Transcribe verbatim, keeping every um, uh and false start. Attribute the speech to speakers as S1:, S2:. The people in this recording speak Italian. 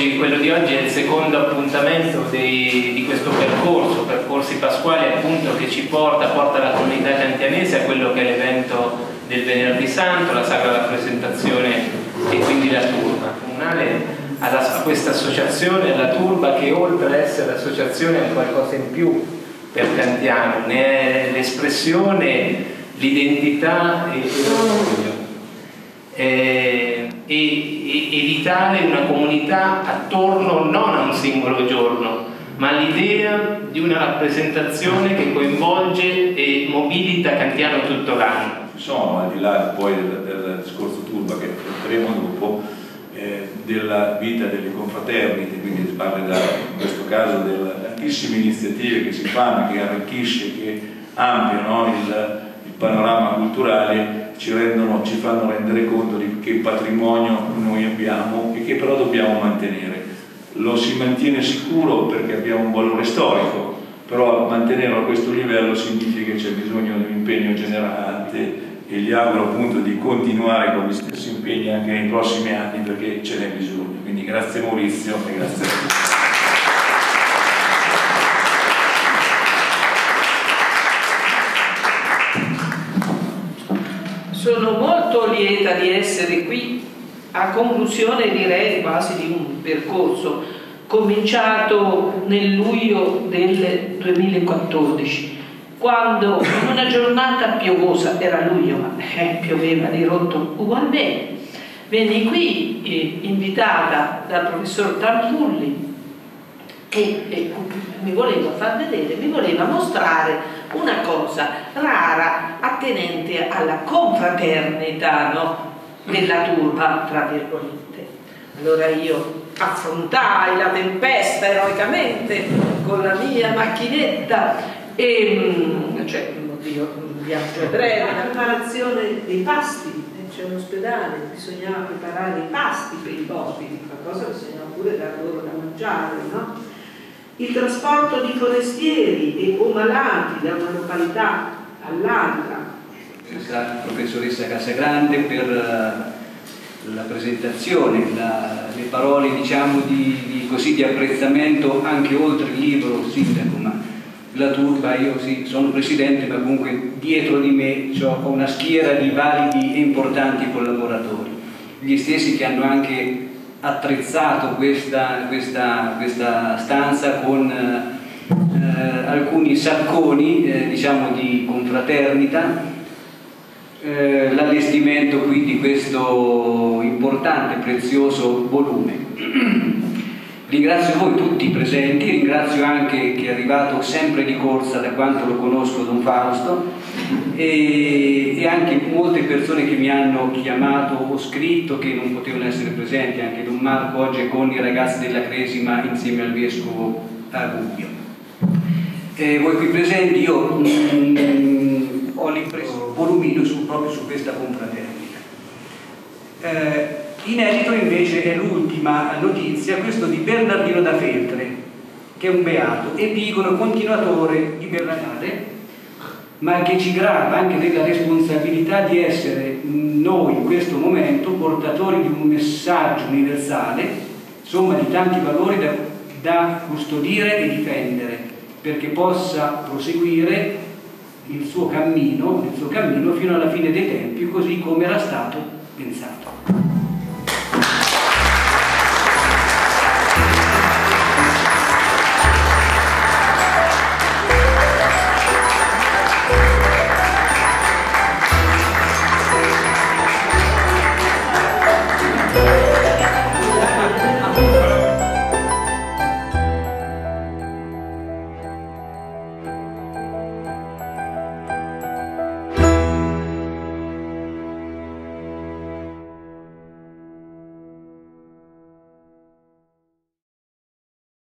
S1: oggi, quello di oggi è il secondo appuntamento dei, di questo percorso, Percorsi Pasquali, appunto, che ci porta, porta la comunità cantianese a quello che è l'evento del Venerdì Santo, la Sacra Rappresentazione e quindi la turba comunale. A questa associazione, alla turba, che oltre ad essere associazione è qualcosa in più per Cantiano, ne è l'espressione, l'identità e l'orgoglio. E, e, e evitare una comunità attorno non a un singolo giorno, ma all'idea di una rappresentazione che coinvolge e mobilita Cantiano tutto l'anno.
S2: Sono, al di là poi del, del discorso turba che faremo dopo, eh, della vita delle confraternite, quindi si parla da, in questo caso delle tantissime iniziative che si fanno, che arricchisce, che ampliano il, il panorama culturale, ci, rendono, ci fanno rendere conto di che patrimonio noi abbiamo e che però dobbiamo mantenere. Lo si mantiene sicuro perché abbiamo un valore storico, però mantenerlo a questo livello significa che c'è bisogno di un impegno generale, e gli auguro appunto di continuare con gli stessi impegni anche nei prossimi anni, perché ce n'è bisogno. Quindi grazie Maurizio e grazie a tutti.
S3: Sono molto lieta di essere qui a conclusione, direi quasi, di un percorso cominciato nel luglio del duemilaquattordici, quando in una giornata piovosa, era luglio ma eh, pioveva di rotto ugualmente, venni qui eh, invitata dal professor Tampulli e, e mi voleva far vedere, mi voleva mostrare una cosa rara attenente alla confraternita, no? Della turba, tra virgolette. Allora io affrontai la tempesta eroicamente con la mia macchinetta e, cioè, oddio, un viaggio breve, la preparazione dei pasti, c'è un ospedale, bisognava preparare i pasti per i ospiti, qualcosa bisognava pure dar loro da mangiare, no? Il trasporto di forestieri e o malati da una località all'altra.
S4: La professoressa Casagrande per la presentazione, la, le parole, diciamo, di, di, così, di apprezzamento anche oltre il libro sindaco, ma la turba, io sì, sono presidente, ma comunque dietro di me ho una schiera di validi e importanti collaboratori, gli stessi che hanno anche attrezzato questa, questa, questa stanza con eh, alcuni sacconi, eh, diciamo, di confraternita, eh, l'allestimento qui di questo importante, prezioso volume. Ringrazio voi tutti presenti, ringrazio anche che è arrivato sempre di corsa, da quanto lo conosco, Don Fausto, e, e anche molte persone che mi hanno chiamato o scritto che non potevano essere presenti, anche Don Marco oggi è con i ragazzi della Cresima insieme al Vescovo Gubbio. E voi qui presenti, io mm, ho l'impressione volumino su, proprio su questa confraternita. Eh, Inedito invece è l'ultima notizia, questo di Bernardino da Feltre, che è un beato, epigono continuatore di Bernardale, ma che ci grava anche della responsabilità di essere noi in questo momento portatori di un messaggio universale, somma di tanti valori da, da custodire e difendere, perché possa proseguire il suo cammino, il suo cammino fino alla fine dei tempi, così come era stato pensato.